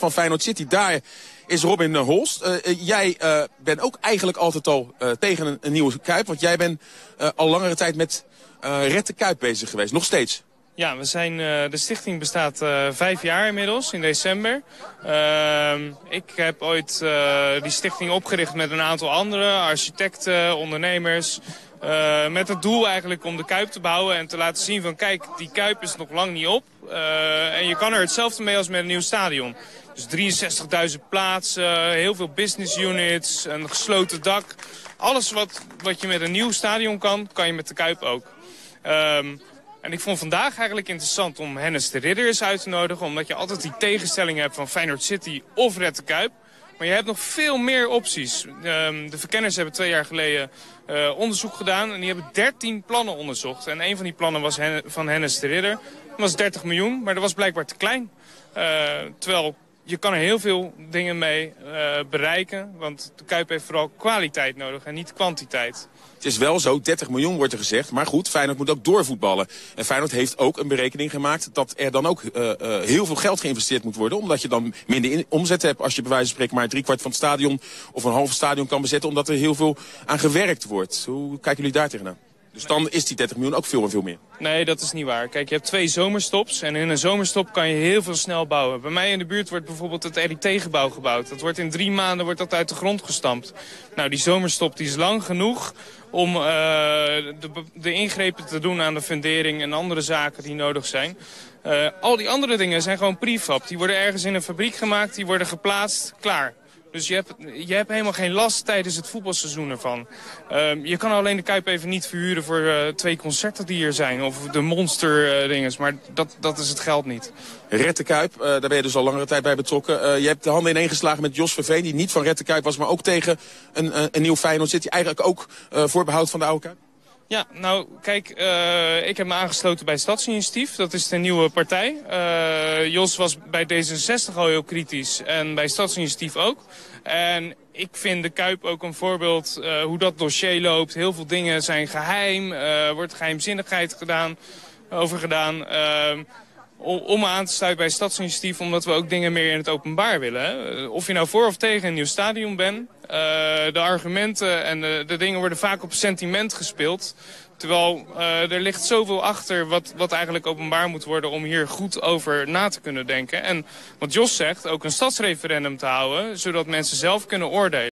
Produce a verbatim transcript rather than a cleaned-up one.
van Feyenoord City. Daar is Robin Holst. Uh, uh, jij uh, bent ook eigenlijk altijd al uh, tegen een, een nieuwe Kuip. Want jij bent uh, al langere tijd met uh, Red de Kuip bezig geweest. Nog steeds. Ja, we zijn, uh, de stichting bestaat uh, vijf jaar inmiddels, in december. Uh, ik heb ooit uh, die stichting opgericht met een aantal andere architecten, ondernemers. Uh, met het doel eigenlijk om de Kuip te bouwen en te laten zien van kijk, die Kuip is nog lang niet op. Uh, en je kan er hetzelfde mee als met een nieuw stadion. Dus drieënzestigduizend plaatsen, heel veel business units, een gesloten dak. Alles wat, wat je met een nieuw stadion kan, kan je met de Kuip ook. Um, En ik vond vandaag eigenlijk interessant om Hennis de Ridder eens uit te nodigen. Omdat je altijd die tegenstelling hebt van Feyenoord City of Red de Kuip. Maar je hebt nog veel meer opties. Um, de verkenners hebben twee jaar geleden uh, onderzoek gedaan. En die hebben dertien plannen onderzocht. En een van die plannen was Hen van Hennis de Ridder. Dat was dertig miljoen, maar dat was blijkbaar te klein. Uh, terwijl je kan er heel veel dingen mee uh, bereiken. Want de Kuip heeft vooral kwaliteit nodig en niet kwantiteit. Het is wel zo, dertig miljoen wordt er gezegd. Maar goed, Feyenoord moet ook doorvoetballen. En Feyenoord heeft ook een berekening gemaakt dat er dan ook uh, uh, heel veel geld geïnvesteerd moet worden. Omdat je dan minder in omzet hebt als je bij wijze van spreken maar driekwart van het stadion of een half stadion kan bezetten. Omdat er heel veel aan gewerkt wordt. Hoe kijken jullie daar tegenaan? Dus dan is die dertig miljoen ook veel en veel meer. Nee, dat is niet waar. Kijk, je hebt twee zomerstops en in een zomerstop kan je heel veel snel bouwen. Bij mij in de buurt wordt bijvoorbeeld het R I T-gebouw gebouwd. Dat wordt in drie maanden wordt dat uit de grond gestampt. Nou, die zomerstop die is lang genoeg om uh, de, de ingrepen te doen aan de fundering en andere zaken die nodig zijn. Uh, al die andere dingen zijn gewoon prefab. Die worden ergens in een fabriek gemaakt, die worden geplaatst, klaar. Dus je hebt, je hebt helemaal geen last tijdens het voetbalseizoen ervan. Uh, je kan alleen de Kuip even niet verhuren voor uh, twee concerten die er zijn. Of de monster uh, dinges, maar dat, dat is het geld niet. Red de Kuip, uh, daar ben je dus al langere tijd bij betrokken. Uh, je hebt de handen ineengeslagen met Jos Verveen, die niet van Red de Kuip was, maar ook tegen een, uh, een nieuw Feyenoord zit. Die eigenlijk ook uh, voor behoud van de oude Kuip? Ja, nou kijk, uh, ik heb me aangesloten bij Stadsinitiatief. Dat is de nieuwe partij. Uh, Jos was bij D zesenzestig al heel kritisch en bij Stadsinitiatief ook. En ik vind de Kuip ook een voorbeeld uh, hoe dat dossier loopt. Heel veel dingen zijn geheim, uh, wordt geheimzinnigheid gedaan, over gedaan. Uh, om me aan te sluiten bij Stadsinitiatief, omdat we ook dingen meer in het openbaar willen. Hè. Of je nou voor of tegen een nieuw stadion bent. Uh, de argumenten en de, de dingen worden vaak op sentiment gespeeld. Terwijl uh, er ligt zoveel achter wat, wat eigenlijk openbaar moet worden om hier goed over na te kunnen denken. En wat Jos zegt, ook een stadsreferendum te houden, zodat mensen zelf kunnen oordelen.